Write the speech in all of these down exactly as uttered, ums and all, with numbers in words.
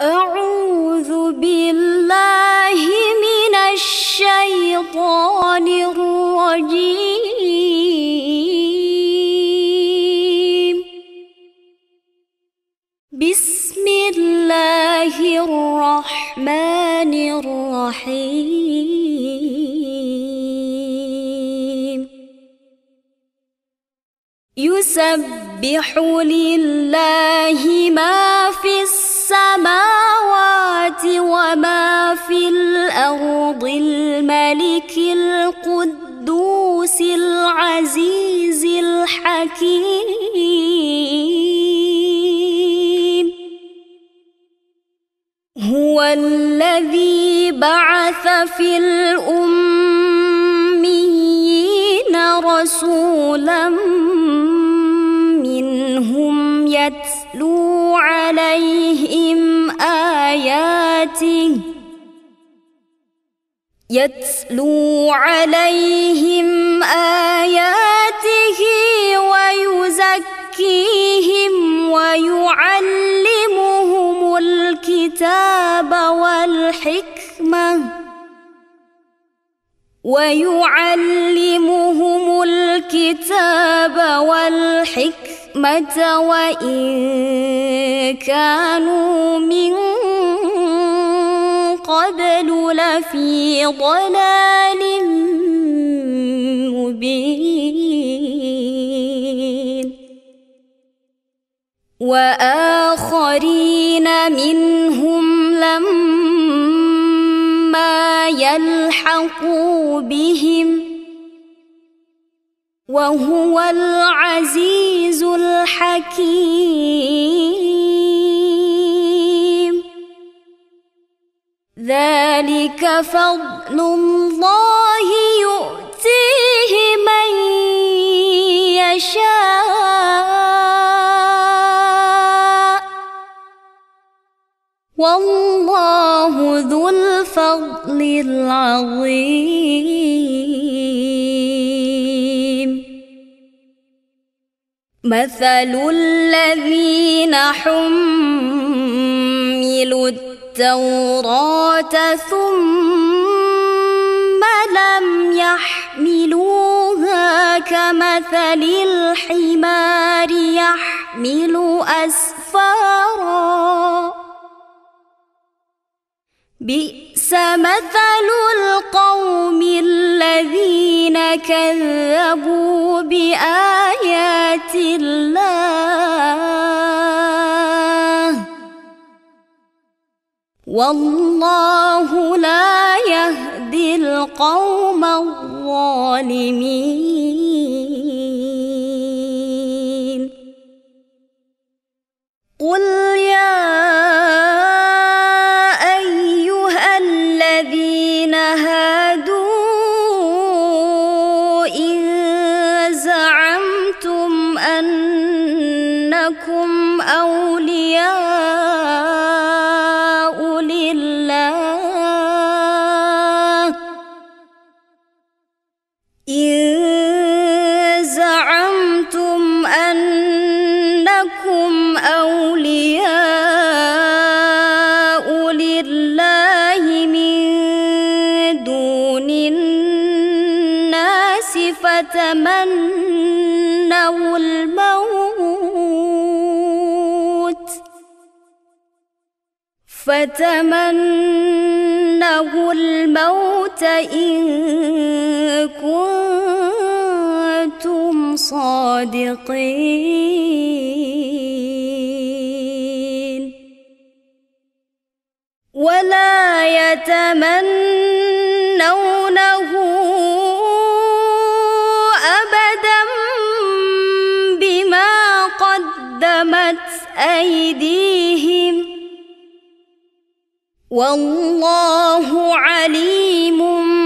أعوذ بالله من الشيطان الرجيم. بسم الله الرحمن الرحيم. يسبح لله ما في السماوات وما في الأرض الملك القدوس العزيز الحكيم. هو الذي بعث في الأميين رسولا منهم يتلو عليهم آياته يتلو عليهم آياته ويزكيهم ويعلمهم الكتاب والحكمة ويعلمهم الكتاب والحكمة وإن كانوا من قبل لفي ضلال مبين. وآخرين منهم لما يلحقوا بهم وهو العزيز الحكيم. ذلك فضل الله يؤتيه من يشاء والله ذو الفضل العظيم. مثل الذين حملوا التوراة ثم لم يحملوها كمثل الحمار يحمل أسفارا بئس مثل القوم الذين كذبوا بآيات الله والله لا يهدي القوم الظالمين. قل يا أيها الذين هادوا إن زعمتم أنكم أولياء لله إن زعمتم أنكم أولياء لله من دون الناس فتمنوا الموت فتمنوا الموت إن كنتم صادقين. ولا يتمنونه أبدا بما قدمت أيديهم والله عليم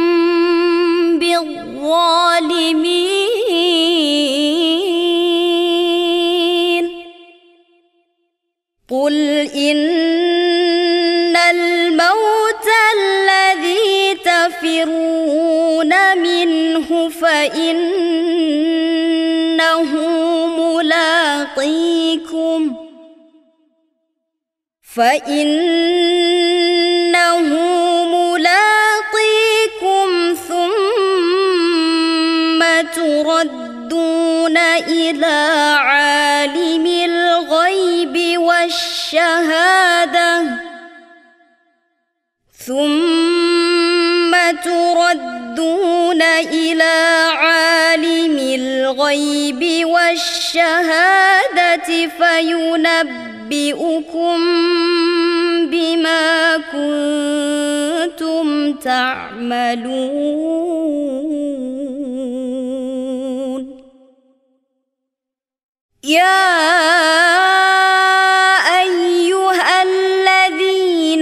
بالظالمين. قل إن الموت الذي تفرون منه فإنه ملاقيكم فإنه ملاقيكم ثم تردون إلى عالم الغيب والشهادة ثم تردون إلى عالم الغيب والشهادة فينبئكم بما كنتم تعملون. يا أيها الذين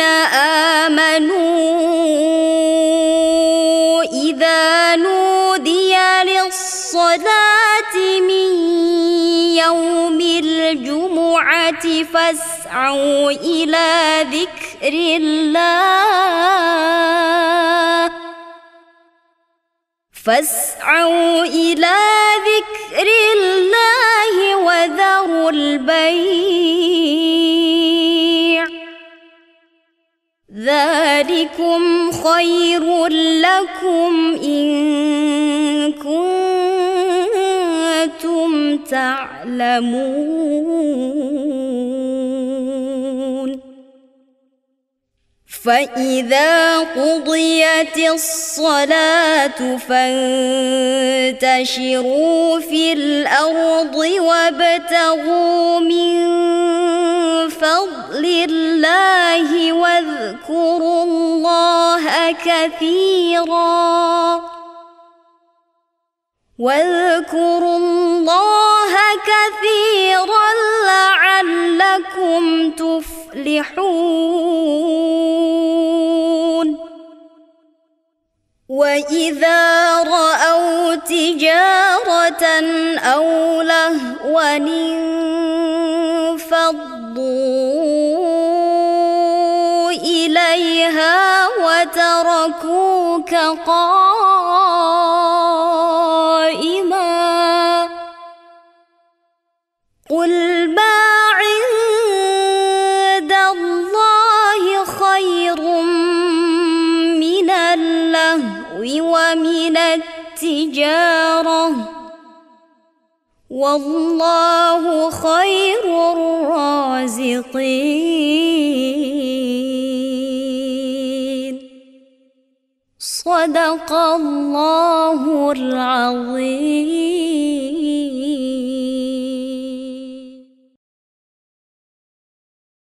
آمنوا إذا نودي للصلاة من يوم الجمعة فاسعوا إلى ذكر الله فاسعوا إلى ذكر الله وذروا البيع ذلكم خير لكم إن كنتم تعلمون. فإذا قضيت الصلاة فانتشروا في الأرض وابتغوا من فضل الله واذكروا الله كثيرا واذكروا الله كثيرا لعلكم تفلحون. وإذا رأوا تجارة أو لهوا انفضوا إليها وتركوك قائما قل ما عند الله خير من اللهو ومن التجارة والله خير الرازقين. صدق الله العظيم.